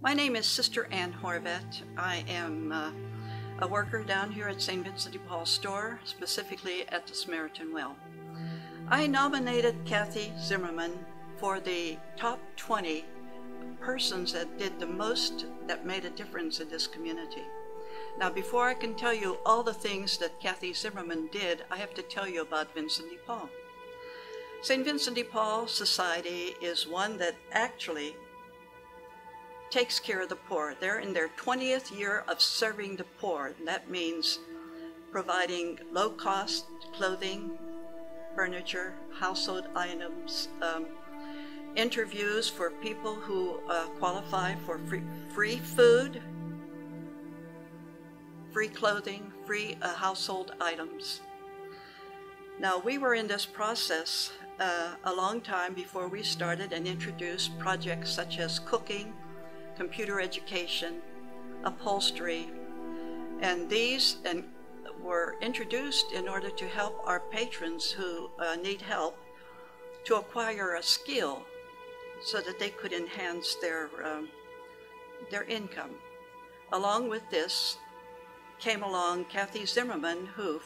My name is Sister Ann Horvat. I am a worker down here at St. Vincent de Paul store, specifically at the Samaritan Well. I nominated Kathy Zimmerman for the top 20 persons that did the most that made a difference in this community. Now, before I can tell you all the things that Kathy Zimmerman did, I have to tell you about Vincent de Paul. St. Vincent de Paul Society is one that actually takes care of the poor. They're in their 20th year of serving the poor. And that means providing low-cost clothing, furniture, household items, interviews for people who qualify for free food, free clothing, free household items. Now, we were in this process a long time before we started and introduced projects such as cooking, computer education, upholstery, and these were introduced in order to help our patrons who need help to acquire a skill so that they could enhance their income. Along with this came along Kathy Zimmerman, who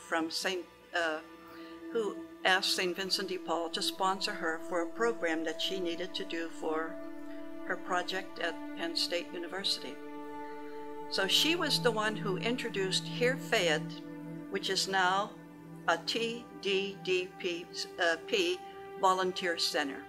asked St. Vincent de Paul to sponsor her for a program that she needed to do for her project at Penn State University. So she was the one who introduced Here Fayette, which is now a TDDP volunteer center.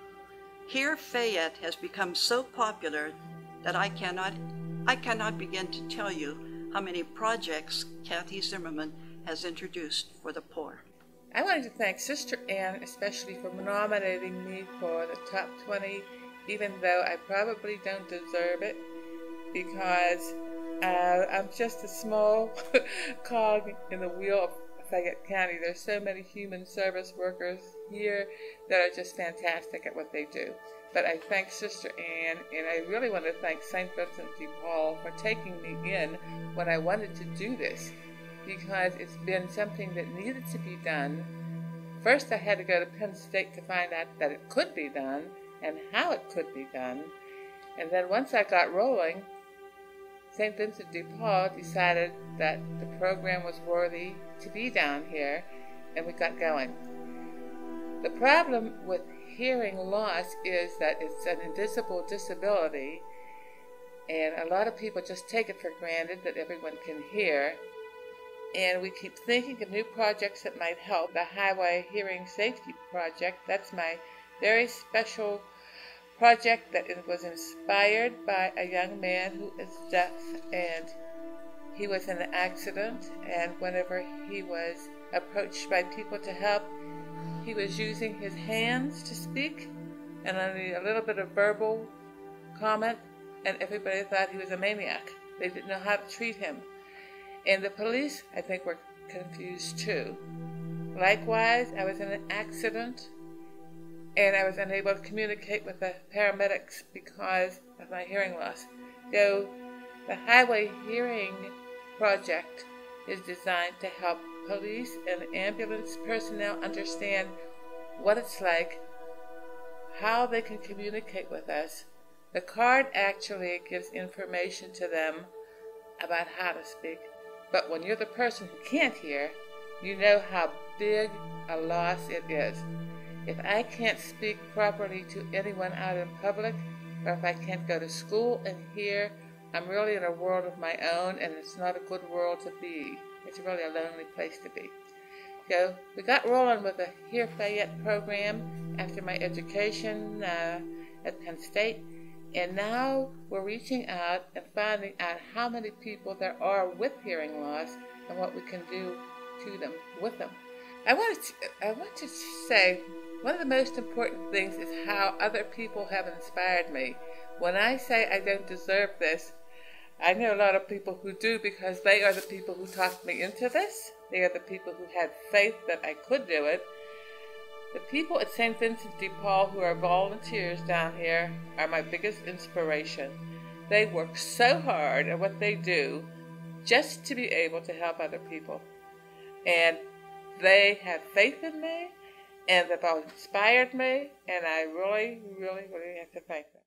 Here Fayette has become so popular that I cannot begin to tell you how many projects Kathy Zimmerman has introduced for the poor. I wanted to thank Sister Ann especially for nominating me for the top 20, even though I probably don't deserve it, because I'm just a small cog in the wheel of Fayette County. There's so many human service workers here that are just fantastic at what they do. But I thank Sister Ann, and I really want to thank St. Vincent de Paul for taking me in when I wanted to do this, because it's been something that needed to be done. First, I had to go to Penn State to find out that it could be done and how it could be done. And then once I got rolling, St. Vincent de Paul decided that the program was worthy to be down here, and we got going. The problem with hearing loss is that it's an invisible disability, and a lot of people just take it for granted that everyone can hear. And we keep thinking of new projects that might help. The Highway Hearing Safety Project, that's my very special project that was inspired by a young man who is deaf, and he was in an accident, and whenever he was approached by people to help, he was using his hands to speak and only a little bit of verbal comment, and everybody thought he was a maniac. They didn't know how to treat him. And the police, I think, were confused too. Likewise, I was in an accident, and I was unable to communicate with the paramedics because of my hearing loss. So the Highway Hearing Project is designed to help police and ambulance personnel understand what it's like, how they can communicate with us. The card actually gives information to them about how to speak. But when you're the person who can't hear, you know how big a loss it is. If I can't speak properly to anyone out in public, or if I can't go to school and hear, I'm really in a world of my own, and it's not a good world to be. It's really a lonely place to be. So we got rolling with the Here Fayette program after my education at Penn State, and now we're reaching out and finding out how many people there are with hearing loss and what we can do to them, with them. I want to say one of the most important things is how other people have inspired me. When I say I don't deserve this, I know a lot of people who do, because they are the people who talked me into this. They are the people who had faith that I could do it. The people at St. Vincent de Paul who are volunteers down here are my biggest inspiration. They work so hard at what they do just to be able to help other people. And they have faith in me, and they've inspired me, and I really, really, really have to thank them.